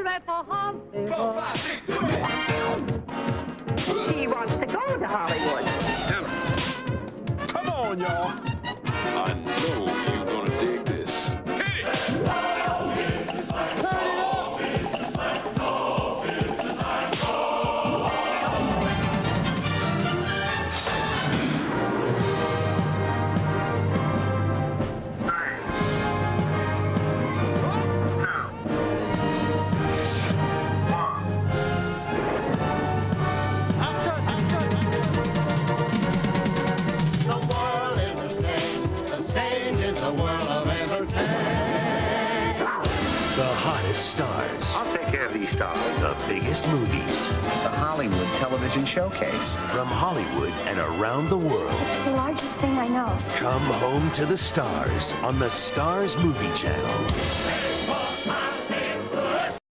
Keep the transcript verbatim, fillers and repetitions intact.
right for Hollywood. He wants to go to Hollywood. Come on, y'all. I know you're gonna dig this. Stars. I'll take care of these stars. The biggest movies. The Hollywood Television Showcase. From Hollywood and around the world. It's the largest thing I know. Come home to the stars on the Stars Movie Channel.